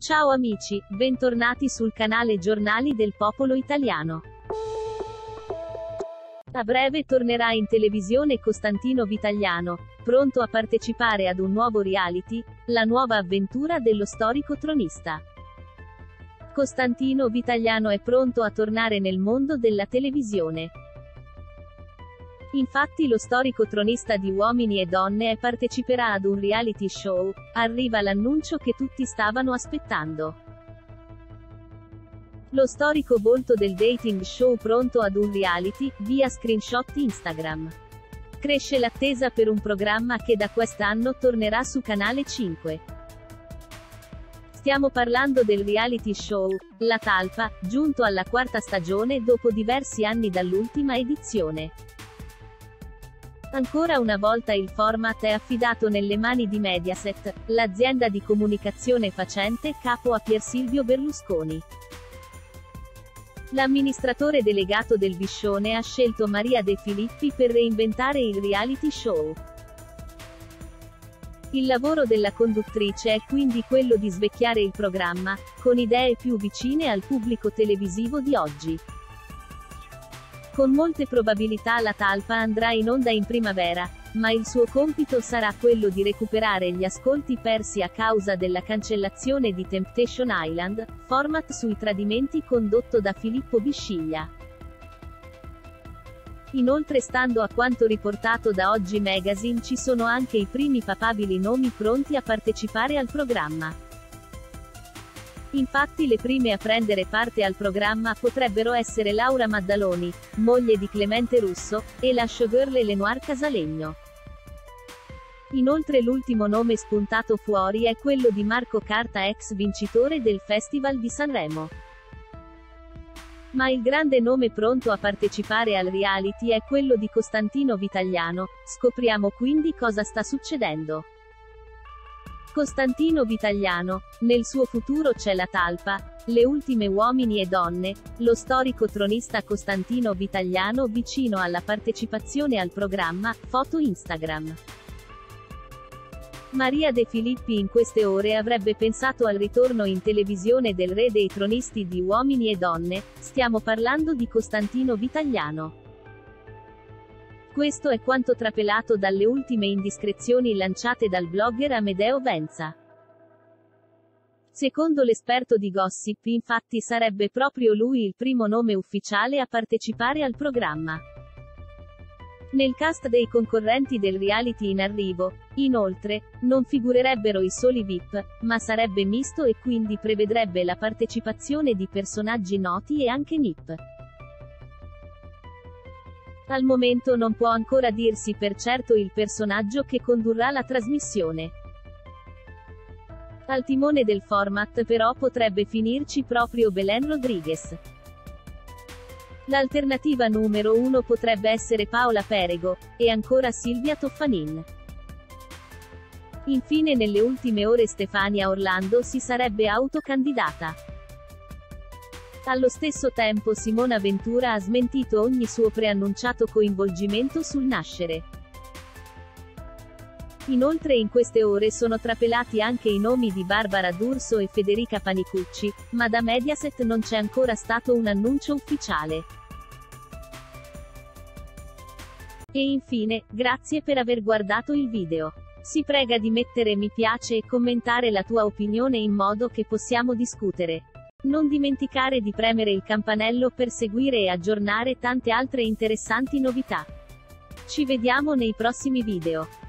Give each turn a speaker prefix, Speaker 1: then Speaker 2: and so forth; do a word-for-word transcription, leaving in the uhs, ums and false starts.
Speaker 1: Ciao amici, bentornati sul canale Giornali del Popolo Italiano. A breve tornerà in televisione Costantino Vitagliano, pronto a partecipare ad un nuovo reality, la nuova avventura dello storico tronista. Costantino Vitagliano è pronto a tornare nel mondo della televisione. Infatti lo storico tronista di Uomini e Donne parteciperà ad un reality show, arriva l'annuncio che tutti stavano aspettando. Lo storico volto del dating show pronto ad un reality, via screenshot Instagram. Cresce l'attesa per un programma che da quest'anno tornerà su Canale cinque. Stiamo parlando del reality show, La Talpa, giunto alla quarta stagione dopo diversi anni dall'ultima edizione. Ancora una volta il format è affidato nelle mani di Mediaset, l'azienda di comunicazione facente capo a Pier Silvio Berlusconi. L'amministratore delegato del Biscione ha scelto Maria De Filippi per reinventare il reality show. Il lavoro della conduttrice è quindi quello di svecchiare il programma, con idee più vicine al pubblico televisivo di oggi. Con molte probabilità La Talpa andrà in onda in primavera, ma il suo compito sarà quello di recuperare gli ascolti persi a causa della cancellazione di Temptation Island, format sui tradimenti condotto da Filippo Bisciglia. Inoltre, stando a quanto riportato da Oggi Magazine, ci sono anche i primi papabili nomi pronti a partecipare al programma. Infatti le prime a prendere parte al programma potrebbero essere Laura Maddaloni, moglie di Clemente Russo, e la showgirl Elenoir Casalegno. Inoltre l'ultimo nome spuntato fuori è quello di Marco Carta, ex vincitore del Festival di Sanremo. Ma il grande nome pronto a partecipare al reality è quello di Costantino Vitagliano, scopriamo quindi cosa sta succedendo. Costantino Vitagliano, nel suo futuro c'è La Talpa, le ultime Uomini e Donne, lo storico tronista Costantino Vitagliano vicino alla partecipazione al programma, foto Instagram. Maria De Filippi in queste ore avrebbe pensato al ritorno in televisione del re dei tronisti di Uomini e Donne, stiamo parlando di Costantino Vitagliano. Questo è quanto trapelato dalle ultime indiscrezioni lanciate dal blogger Amedeo Venza. Secondo l'esperto di gossip, infatti sarebbe proprio lui il primo nome ufficiale a partecipare al programma. Nel cast dei concorrenti del reality in arrivo, inoltre, non figurerebbero i soli V I P, ma sarebbe misto e quindi prevedrebbe la partecipazione di personaggi noti e anche N I P. Al momento non può ancora dirsi per certo il personaggio che condurrà la trasmissione. Al timone del format però potrebbe finirci proprio Belén Rodríguez. L'alternativa numero uno potrebbe essere Paola Perego, e ancora Silvia Toffanin. Infine nelle ultime ore Stefania Orlando si sarebbe autocandidata. Allo stesso tempo Simona Ventura ha smentito ogni suo preannunciato coinvolgimento sul nascere. Inoltre in queste ore sono trapelati anche i nomi di Barbara D'Urso e Federica Panicucci, ma da Mediaset non c'è ancora stato un annuncio ufficiale. E infine, grazie per aver guardato il video. Si prega di mettere mi piace e commentare la tua opinione in modo che possiamo discutere. Non dimenticare di premere il campanello per seguire e aggiornare tante altre interessanti novità. Ci vediamo nei prossimi video.